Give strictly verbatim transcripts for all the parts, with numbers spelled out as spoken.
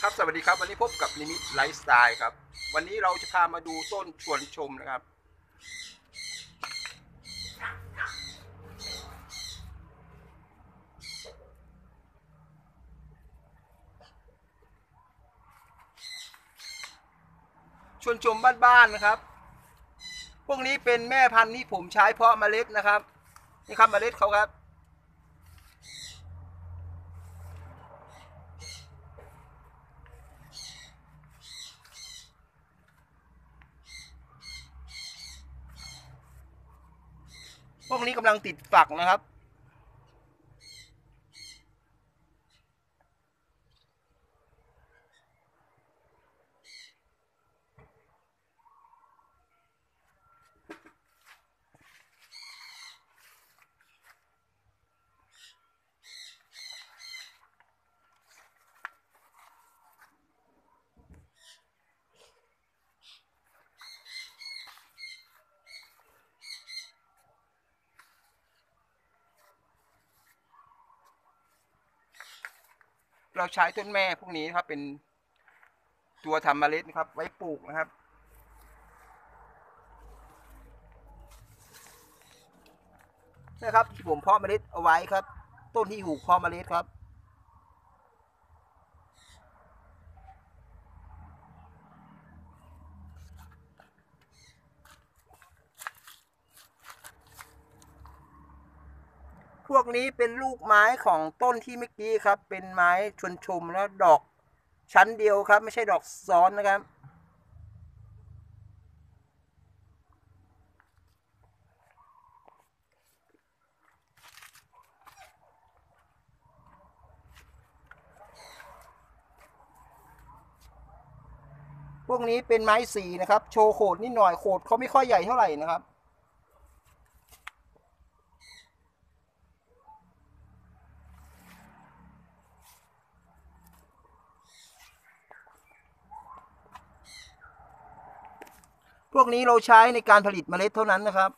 ครับสวัสดีครับวันนี้พบกับนิมิตไลฟ์สไตล์ครับวันนี้เราจะพามาดูต้นชวนชมนะครับชวนชมบ้านๆนะครับพวกนี้เป็นแม่พันธุ์ที่ผมใช้เพาะเมล็ดนะครับนี่ครับเมล็ดเขาครับพวกนี้กำลังติดฝักนะครับเราใช้ต้นแม่พวกนี้ครับเป็นตัวทำเมล็ดนะครับไว้ปลูกนะครับนะครับที่ผมเพาะเมล็ดเอาไว้ครับต้นที่หูเพาะเมล็ดครับพวกนี้เป็นลูกไม้ของต้นที่เมื่อกี้ครับเป็นไม้ชวนชมแล้วดอกชั้นเดียวครับไม่ใช่ดอกซ้อนนะครับพวกนี้เป็นไม้สีนะครับโชว์โขดนิดหน่อยโขดเขาไม่ค่อยใหญ่เท่าไหร่นะครับพวกนี้เราใช้ในการผลิตเมล็ดเท่านั้นนะครับ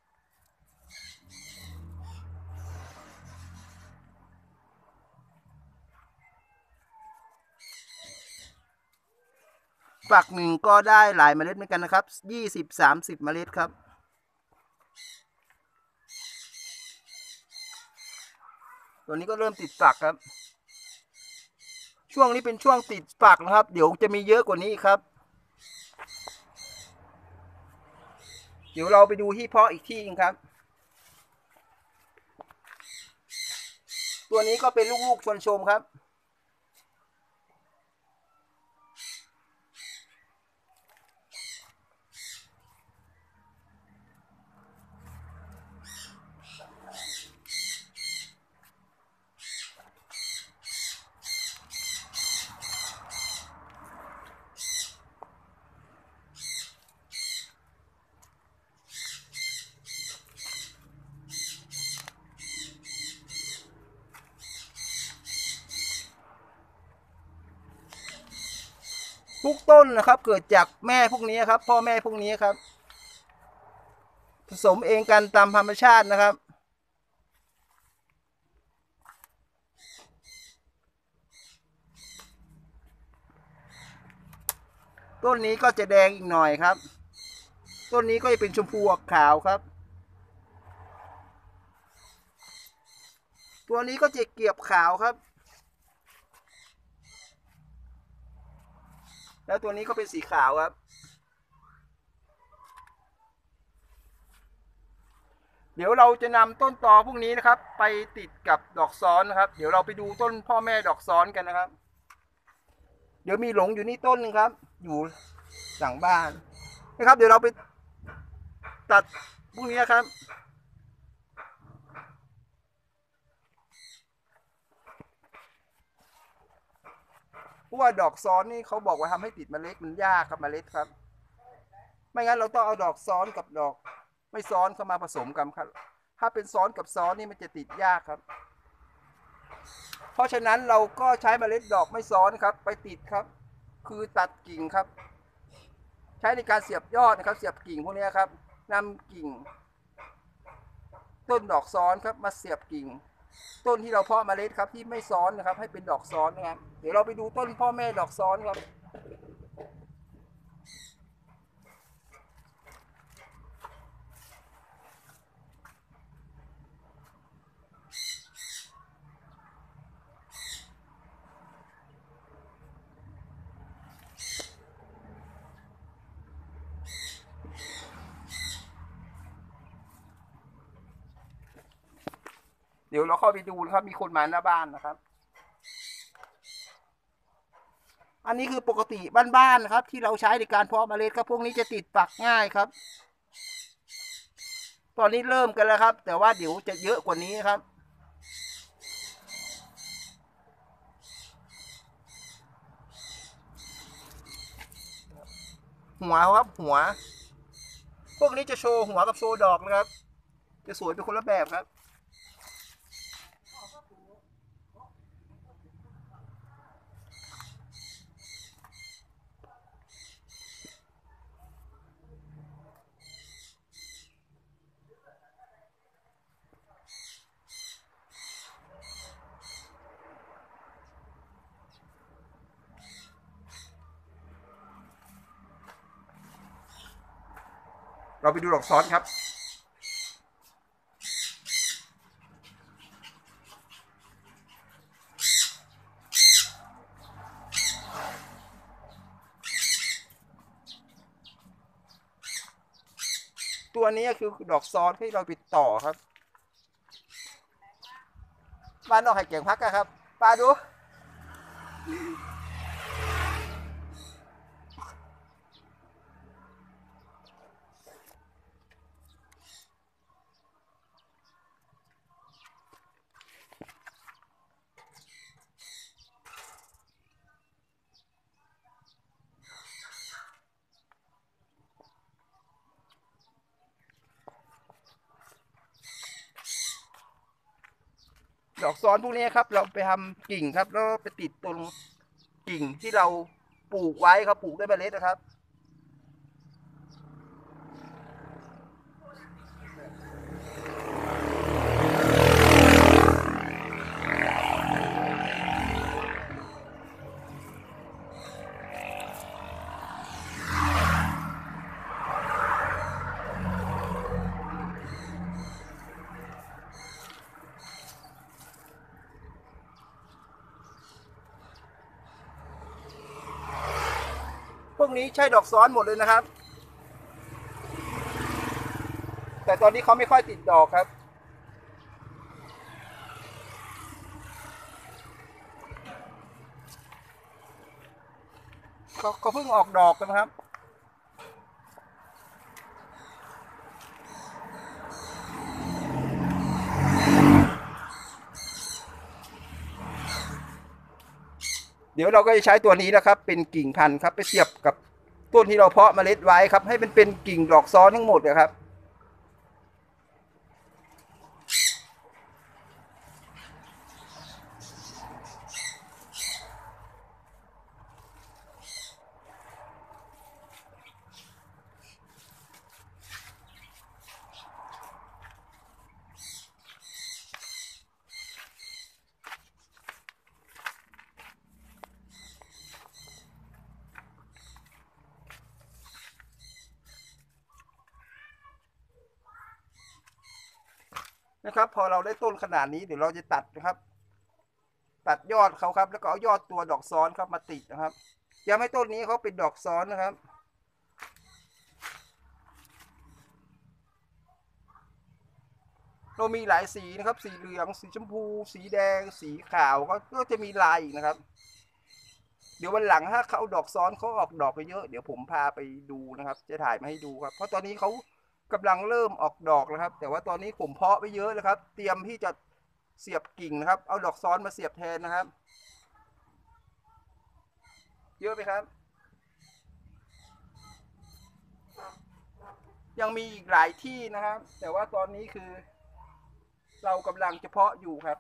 ฝักหนึ่งก็ได้หลายเมล็ดเหมือนกันนะครับยี่สิบสามสิบเมล็ดครับตัวนี้ก็เริ่มติดฝักครับช่วงนี้เป็นช่วงติดฝักนะครับเดี๋ยวจะมีเยอะกว่านี้ครับเดี๋ยวเราไปดูที่เพาะอีกที่นึงครับตัวนี้ก็เป็นลูกๆชวนชมครับทุกต้นนะครับเกิดจากแม่พวกนี้ครับพ่อแม่พวกนี้ครับผสมเองกันตามธรรมชาตินะครับต้นนี้ก็จะแดงอีกหน่อยครับต้นนี้ก็จะเป็นชมพูออกขาวครับตัวนี้ก็จะเกียบขาวครับแล้วตัวนี้ก็เป็นสีขาวครับเดี๋ยวเราจะนำต้นตอพวกนี้นะครับไปติดกับดอกซ้อนนะครับเดี๋ยวเราไปดูต้นพ่อแม่ดอกซ้อนกันนะครับเดี๋ยวมีหลงอยู่นี่ต้นหนึ่งครับอยู่หลังบ้านนะครับเดี๋ยวเราไปตัดพวกนี้ครับเพราะว่าดอกซ้อนนี่เขาบอกว่าทำให้ติดเมล็ดมันยากครับเมล็ดครับไม่งั้นเราต้องเอาดอกซ้อนกับดอกไม่ซ้อนเข้ามาผสมกันครับถ้าเป็นซ้อนกับซ้อนนี่มันจะติดยากครับเพราะฉะนั้นเราก็ใช้เมล็ดดอกไม่ซ้อนครับไปติดครับคือตัดกิ่งครับใช้ในการเสียบยอดนะครับเสียบกิ่งพวกนี้ครับนำกิ่งต้นดอกซ้อนครับมาเสียบกิ่งต้นที่เราเพาะเมล็ดครับที่ไม่ซ้อนนะครับให้เป็นดอกซ้อนนะครับเดี๋ยวเราไปดูต้นพ่อแม่ดอกซ้อนครับเดี๋ยวเราเข้าไปดูนะครับมีคนมาหน้าบ้านนะครับอันนี้คือปกติบ้านๆนะครับที่เราใช้ในการเพาะเมล็ดครับพวกนี้จะติดฝักง่ายครับตอนนี้เริ่มกันแล้วครับแต่ว่าเดี๋ยวจะเยอะกว่านี้ครับหัวครับหัวพวกนี้จะโชว์หัวกับโชว์ดอกนะครับจะสวยเป็นคนละแบบครับเราไปดูดอกซ้อนครับตัวนี้คือดอกซ้อนที่เราไปต่อครับบ้านนอกไข่เก่งพักกันครับปลาดูดอกซ้อนพวกนี้ครับเราไปทำกิ่งครับแล้วไปติดตรงกิ่งที่เราปลูกไว้ครับปลูกด้วยเมล็ดนะครับพวกนี้ใช่ดอกซ้อนหมดเลยนะครับแต่ตอนนี้เขาไม่ค่อยติดดอกครับเขาเขาเพิ่งออกดอกกันครับเดี๋ยวเราก็จะใช้ตัวนี้นะครับเป็นกิ่งพันธุ์ครับไปเสียบกับต้นที่เราเพาะเมล็ดไว้ครับให้มันเป็นกิ่งดอกซ้อนทั้งหมดนะครับนะครับพอเราได้ต้นขนาดนี้เดี๋ยวเราจะตัดนะครับตัดยอดเขาครับแล้วก็เอายอดตัวดอกซ้อนครับมาติดนะครับยังให้ต้นนี้เขาเป็นดอกซ้อนนะครับเรามีหลายสีนะครับสีเหลืองสีชมพูสีแดงสีขาวก็จะมีลายอีกนะครับเดี๋ยววันหลังถ้าเขาดอกซ้อนเขาออกดอกไปเยอะเดี๋ยวผมพาไปดูนะครับจะถ่ายมาให้ดูครับเพราะตอนนี้เขากำลังเริ่มออกดอกแล้วครับแต่ว่าตอนนี้ผมเพาะไปเยอะแล้วครับเตรียมที่จะเสียบกิ่งนะครับเอาดอกซ้อนมาเสียบแทนนะครับเยอะไหมครับยังมีอีกหลายที่นะครับแต่ว่าตอนนี้คือเรากำลังเฉพาะอยู่ครับ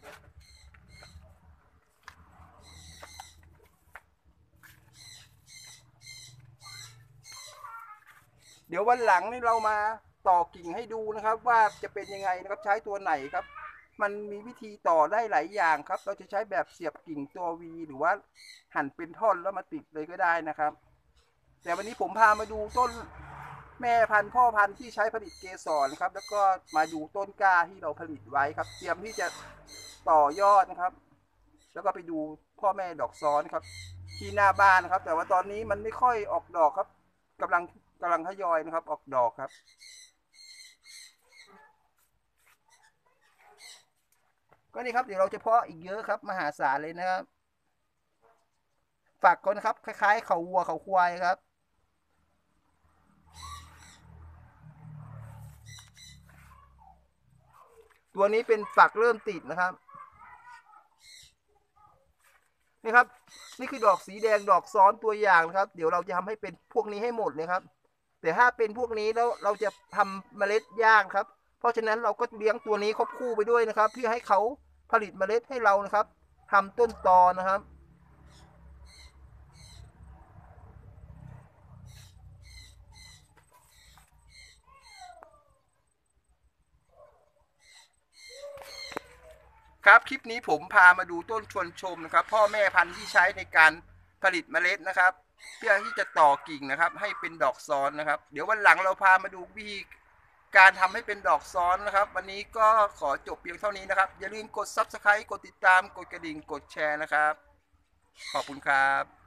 เดี๋ยววันหลังนี่เรามาต่อกิ่งให้ดูนะครับว่าจะเป็นยังไงนะครับใช้ตัวไหนครับมันมีวิธีต่อได้หลายอย่างครับ เราจะใช้แบบเสียบกิ่งตัววีหรือว่าหั่นเป็นท่อนแล้วมาติดเลยก็ได้นะครับ แต่วันนี้ผมพามาดูต้นแม่พันธุ์พ่อพันธุ์ที่ใช้ผลิตเกสรครับ แล้วก็มาดูต้นกล้าที่เราผลิตไว้ครับ เตรียมที่จะต่อยอดนะครับ แล้วก็ไปดูพ่อแม่ดอกซ้อนครับ ที่หน้าบ้านนะครับ แต่ว่าตอนนี้มันไม่ค่อยออกดอกครับกำลังกำลังทยอยนะครับออกดอกครับก็นี่ครับเดี๋ยวเราจะเพาะอีกเยอะครับมหาศาลเลยนะครับฝักก่อนนะครับคล้ายๆเขาวัวเขาควายครับตัวนี้เป็นฝักเริ่มติดนะครับนี่ครับนี่คือดอกสีแดงดอกซ้อนตัวอย่างนะครับเดี๋ยวเราจะทำให้เป็นพวกนี้ให้หมดเลยครับแต่ถ้าเป็นพวกนี้แล้วเราจะทำเมล็ดย่างครับเพราะฉะนั้นเราก็เลี้ยงตัวนี้ควบคู่ไปด้วยนะครับเพื่อให้เขาผลิตเมล็ดให้เรานะครับทำต้นตอนะครับครับคลิปนี้ผมพามาดูต้นชวนชมนะครับพ่อแม่พันธุ์ที่ใช้ในการผลิตเมล็ดนะครับเพื่อที่จะต่อกิ่งนะครับให้เป็นดอกซ้อนนะครับเดี๋ยววันหลังเราพามาดูวิธีการทำให้เป็นดอกซ้อนนะครับวันนี้ก็ขอจบเพียงเท่านี้นะครับอย่าลืมกด ซับสไครบ์ กดติดตามกดกระดิ่งกดแชร์นะครับขอบคุณครับ